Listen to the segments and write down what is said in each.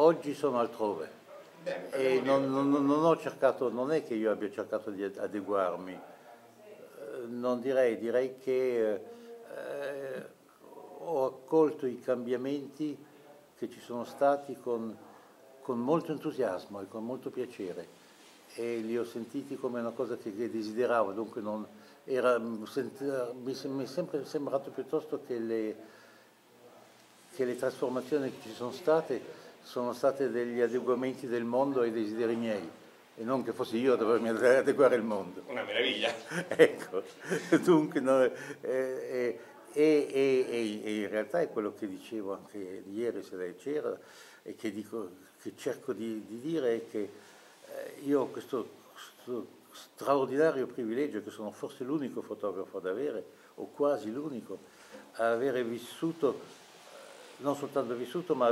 oggi sono altrove. Bene, E non ho cercato, non è che io abbia cercato di adeguarmi, non direi che ho accolto i cambiamenti che ci sono stati con molto entusiasmo e con molto piacere e li ho sentiti come una cosa che desideravo, dunque non era, mi è sempre sembrato piuttosto che le trasformazioni che ci sono state degli adeguamenti del mondo ai desideri miei e non che fossi io a dovermi adeguare il mondo. una meraviglia. Ecco, dunque no, e in realtà è quello che dicevo anche ieri se lei c'era e che cerco di dire è che io ho questo straordinario privilegio che sono forse l'unico fotografo ad avere, o quasi l'unico, a avere vissuto, non soltanto vissuto, ma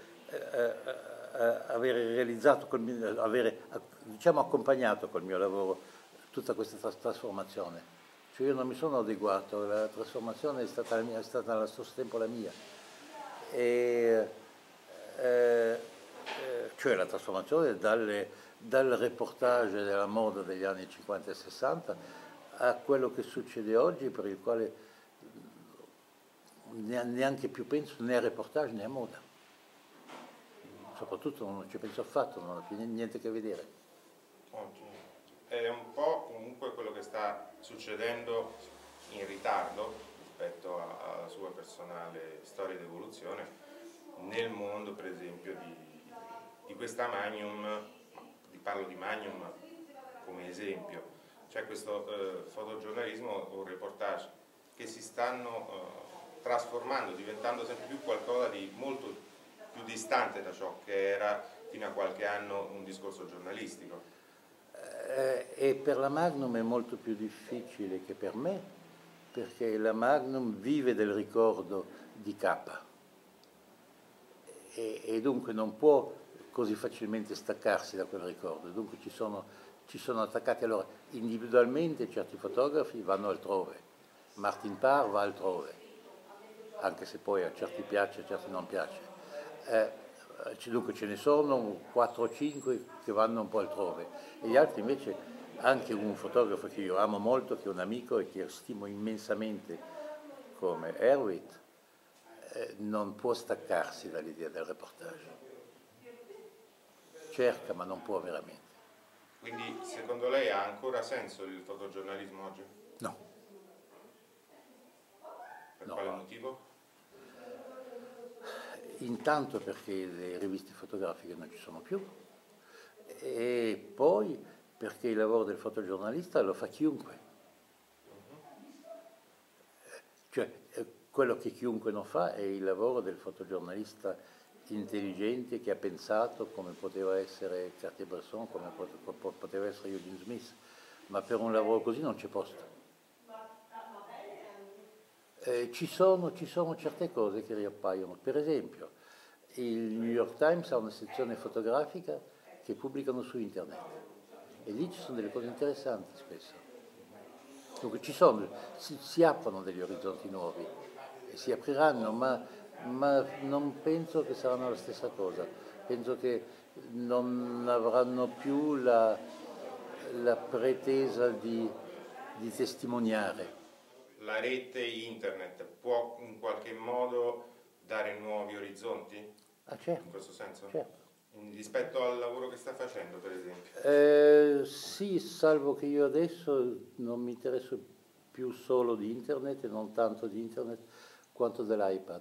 avere realizzato, avere diciamo accompagnato col mio lavoro tutta questa trasformazione. Cioè io non mi sono adeguato, la trasformazione è stata allo stesso tempo la mia. E, cioè la trasformazione dal reportage della moda degli anni 50 e 60 a quello che succede oggi, per il quale neanche più penso né a reportage né a moda. Soprattutto non ci penso affatto, non ho più niente a che vedere. Ottimo. È un po' comunque quello che sta succedendo in ritardo rispetto alla sua personale storia di evoluzione nel mondo, per esempio, di questa Magnum, parlo di Magnum come esempio, cioè questo fotogiornalismo o reportage che si stanno trasformando, diventando sempre più qualcosa di molto più distante da ciò che era fino a qualche anno un discorso giornalistico. E per la Magnum è molto più difficile che per me, perché la Magnum vive del ricordo di K e dunque non può così facilmente staccarsi da quel ricordo, dunque ci sono attaccati. Allora, individualmente certi fotografi vanno altrove, Martin Parr va altrove, anche se poi a certi piace, a certi non piace. Dunque ce ne sono 4 o 5 che vanno un po' altrove e gli altri invece, anche un fotografo che io amo molto, che è un amico e che stimo immensamente come Erwitt, non può staccarsi dall'idea del reportage. Cerca ma non può veramente. Quindi secondo lei ha ancora senso il fotogiornalismo oggi? No. Per No. quale motivo? Intanto perché le riviste fotografiche non ci sono più e poi perché il lavoro del fotogiornalista lo fa chiunque. Cioè quello che chiunque non fa è il lavoro del fotogiornalista intelligente che ha pensato come poteva essere Cartier-Bresson, come poteva essere Eugene Smith, ma per un lavoro così non c'è posto. Ci sono certe cose che riappaiono, per esempio il New York Times ha una sezione fotografica che pubblicano su internet e lì ci sono delle cose interessanti spesso. Dunque si aprono degli orizzonti nuovi e si apriranno, ma non penso che saranno la stessa cosa, penso che non avranno più la pretesa di testimoniare. La rete internet può in qualche modo dare nuovi orizzonti? Ah, certo. In questo senso? Certo. Rispetto al lavoro che sta facendo, per esempio? Sì, salvo che io adesso non mi interesso più solo di internet e non tanto di internet quanto dell'iPad,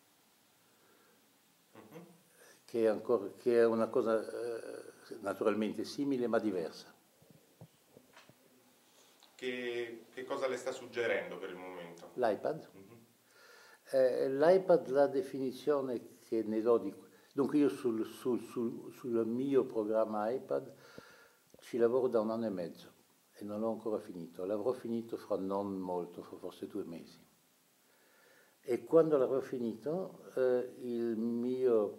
che è una cosa naturalmente simile ma diversa. Che cosa le sta suggerendo per il momento? L'iPad? L'iPad, la definizione che ne do Dunque io sul mio programma iPad ci lavoro da 1 anno e mezzo e non l'ho ancora finito. L'avrò finito fra non molto, forse 2 mesi. E quando l'avrò finito il mio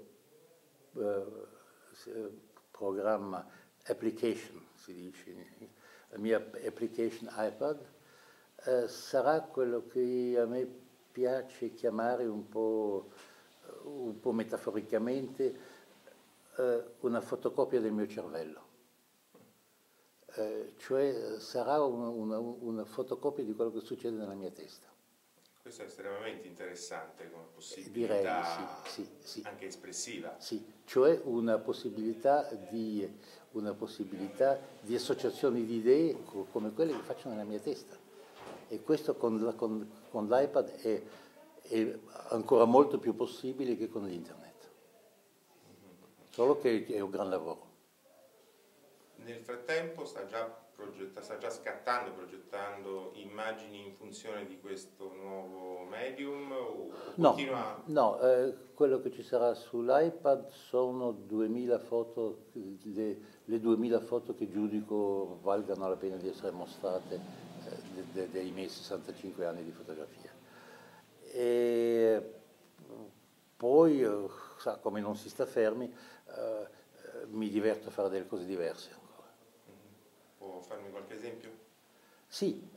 programma application, si dice, la mia application iPad, sarà quello che a me piace chiamare un po' metaforicamente una fotocopia del mio cervello, cioè sarà una fotocopia di quello che succede nella mia testa. Questo è estremamente interessante come Direi possibilità sì. anche espressiva. Sì, cioè una possibilità di associazioni di idee come quelle che faccio nella mia testa. E questo con l'iPad è ancora molto più possibile che con l'internet. Solo che è un gran lavoro. Nel frattempo sta già progettando immagini in funzione di questo nuovo medium o continua? No, quello che ci sarà sull'iPad sono 2000 foto, le 2000 foto che giudico valgano la pena di essere mostrate dei miei 65 anni di fotografia. E poi, come non si sta fermi, mi diverto a fare delle cose diverse ancora. Può farmi qualche esempio? Sì,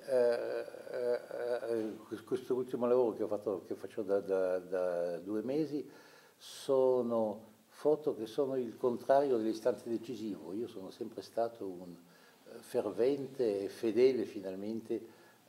questo ultimo lavoro che faccio da 2 mesi sono foto che sono il contrario dell'istante decisivo. Io sono sempre stato un fervente e fedele finalmente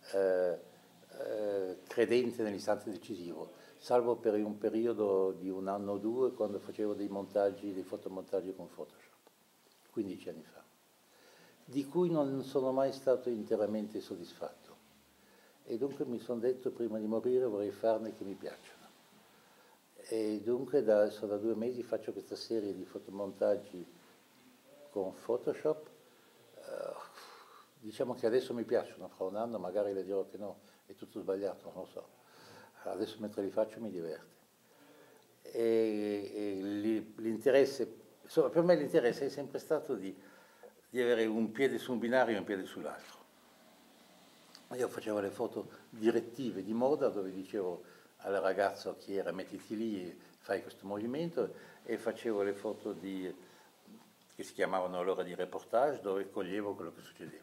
credente nell'istante decisivo, salvo per un periodo di 1 anno o 2 quando facevo dei fotomontaggi con Photoshop, 15 anni fa, di cui non sono mai stato interamente soddisfatto. E dunque mi sono detto, prima di morire vorrei farne che mi piacciono. E dunque adesso da 2 mesi faccio questa serie di fotomontaggi con Photoshop. Diciamo che adesso mi piacciono, fra 1 anno magari le dirò che no, è tutto sbagliato, non lo so. Adesso mentre li faccio mi diverte. E l'interesse, insomma, per me l'interesse è sempre stato di avere un piede su un binario e un piede sull'altro. Io facevo le foto direttive di moda dove dicevo al ragazzo chi era mettiti lì e fai questo movimento, e facevo le foto che si chiamavano allora di reportage, dove coglievo quello che succedeva.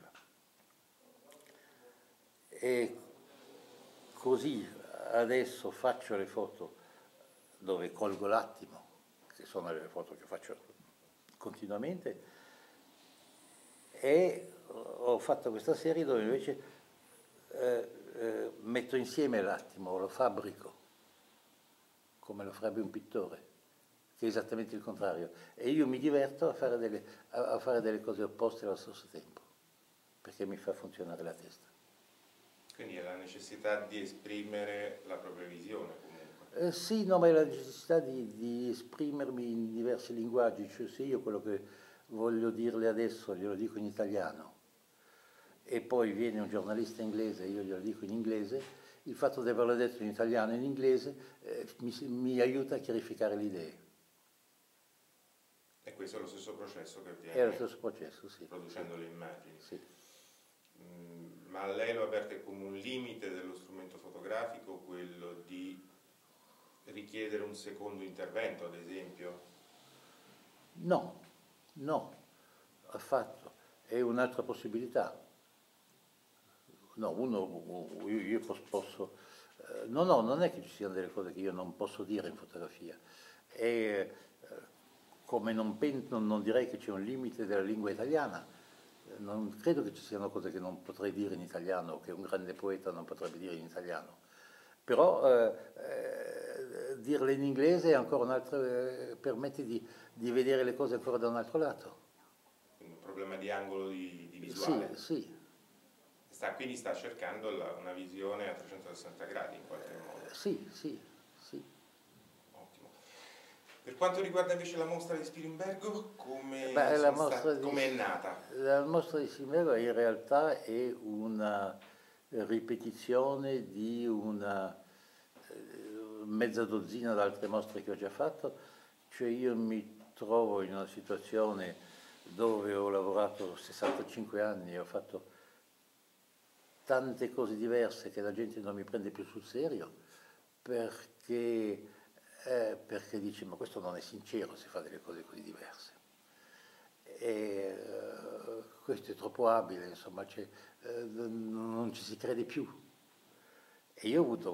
E così adesso faccio le foto dove colgo l'attimo, che sono le foto che faccio continuamente, e ho fatto questa serie dove invece metto insieme l'attimo, lo fabbrico, come lo farebbe un pittore, che è esattamente il contrario. E io mi diverto a fare delle cose opposte allo stesso tempo, perché mi fa funzionare la testa. Quindi è la necessità di esprimere la propria visione comunque. Sì, no, ma è la necessità di esprimermi in diversi linguaggi, cioè se io quello che voglio dirle adesso glielo dico in italiano e poi viene un giornalista inglese e io glielo dico in inglese, il fatto di averlo detto in italiano e in inglese mi aiuta a chiarificare le idee. E questo è lo stesso processo che avviene? È lo stesso processo, sì. Producendo le immagini? Sì. Ma lei lo avverte come un limite dello strumento fotografico, quello di richiedere un secondo intervento, ad esempio? No, affatto. È un'altra possibilità. No, io posso no, non è che ci siano delle cose che io non posso dire in fotografia. E come non direi che c'è un limite della lingua italiana, non credo che ci siano cose che non potrei dire in italiano o che un grande poeta non potrebbe dire in italiano. Però dirle in inglese è ancora permette di vedere le cose ancora da un altro lato. Quindi un problema di angolo di visuale? Sì. Quindi sta cercando una visione a 360 gradi in qualche modo? Sì. Ottimo. Per quanto riguarda invece la mostra di Spilimbergo, come Beh, è nata? La mostra di Spilimbergo in realtà è una ripetizione di una mezza dozzina di altre mostre che ho già fatto, cioè io mi trovo in una situazione dove ho lavorato 65 anni e ho fatto tante cose diverse che la gente non mi prende più sul serio perché dice ma questo non è sincero se fa delle cose così diverse. E questo è troppo abile, insomma, non ci si crede più. E io ho avuto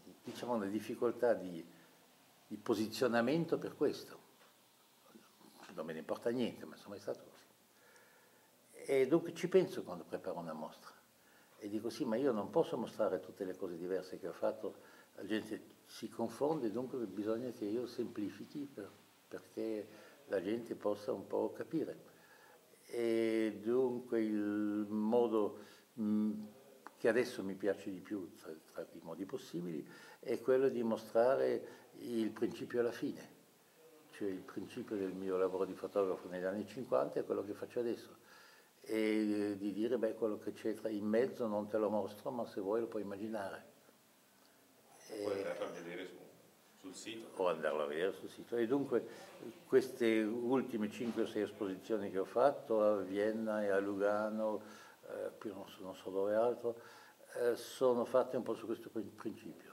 una difficoltà di posizionamento per questo. non me ne importa niente, ma insomma è stato così. E dunque ci penso quando preparo una mostra e dico sì, ma io non posso mostrare tutte le cose diverse che ho fatto, la gente si confonde, dunque bisogna che io semplifichi perché la gente possa un po' capire. E dunque il modo che adesso mi piace di più, tra i modi possibili, è quello di mostrare il principio alla fine, cioè il principio del mio lavoro di fotografo negli anni 50 è quello che faccio adesso, e di dire, beh, quello che c'è in mezzo non te lo mostro, ma se vuoi lo puoi immaginare. Puoi andarlo a vedere sul sito. O andarlo a vedere sul sito. E dunque queste ultime 5 o 6 esposizioni che ho fatto a Vienna e a Lugano, più non so dove altro, sono fatte un po' su questo principio.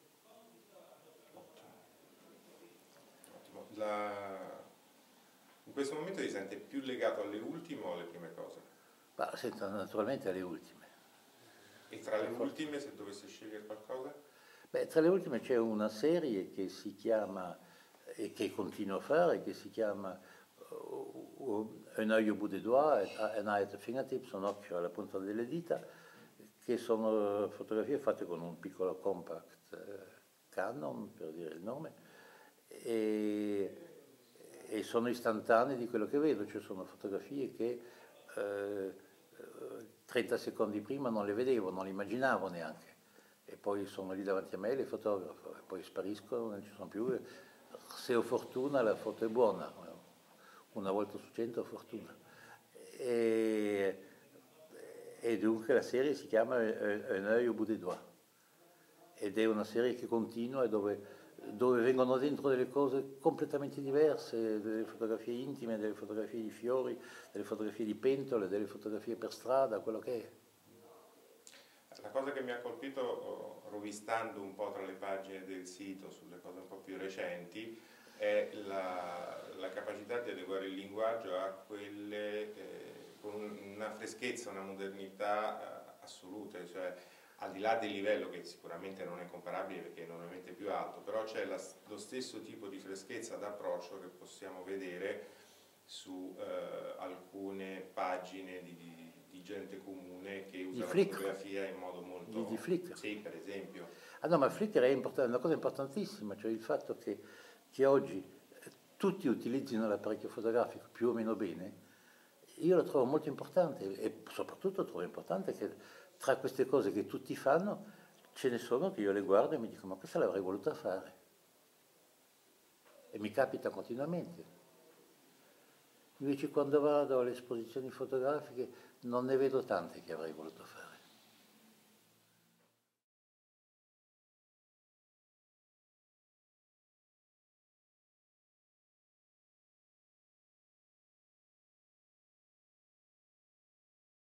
Ottimo. In questo momento ti senti più legato alle ultime o alle prime cose? Ma naturalmente alle ultime. E tra le ultime, se dovessi scegliere qualcosa? Beh, tra le ultime c'è una serie che si chiama, e che continuo a fare, che si chiama Un œil au bout des doigts, an eye at the fingertips, un occhio alla punta delle dita, che sono fotografie fatte con un piccolo compact Canon, per dire il nome, e sono istantanee di quello che vedo, cioè sono fotografie che 30 secondi prima non le vedevo, non le immaginavo neanche, e poi sono lì davanti a me, le fotografo, e poi spariscono, non ci sono più. Se ho fortuna la foto è buona, una volta su 100 ho fortuna. E dunque la serie si chiama Un œil au bout des doigts, ed è una serie che continua e dove vengono dentro delle cose completamente diverse, delle fotografie intime, delle fotografie di fiori, delle fotografie di pentole, delle fotografie per strada, quello che è. La cosa che mi ha colpito, rovistando un po' tra le pagine del sito, sulle cose un po' più recenti, è la capacità di adeguare il linguaggio a quelle con una freschezza, una modernità assolute, cioè al di là del livello che sicuramente non è comparabile perché è enormemente più alto, però c'è lo stesso tipo di freschezza d'approccio che possiamo vedere su alcune pagine di gente comune che usa la fotografia in modo molto... Di Flickr. Sì, per esempio. Ah no, ma Flickr è una cosa importantissima, cioè il fatto che oggi tutti utilizzino l'apparecchio fotografico più o meno bene, io lo trovo molto importante, e soprattutto trovo importante che tra queste cose che tutti fanno ce ne sono che io le guardo e mi dico, ma questa l'avrei voluta fare. E mi capita continuamente. Invece quando vado alle esposizioni fotografiche non ne vedo tante che avrei voluto fare.